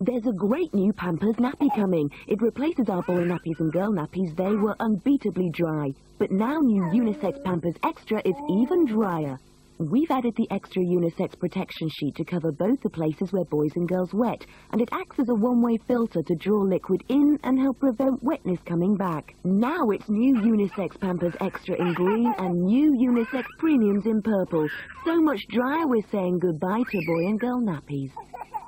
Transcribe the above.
There's a great new Pampers nappy coming. It replaces our boy nappies and girl nappies. They were unbeatably dry. But now new unisex Pampers Extra is even drier. We've added the extra unisex protection sheet to cover both the places where boys and girls wet, and it acts as a one-way filter to draw liquid in and help prevent wetness coming back. Now it's new unisex Pampers Extra in green and new unisex premiums in purple. So much drier we're saying goodbye to boy and girl nappies.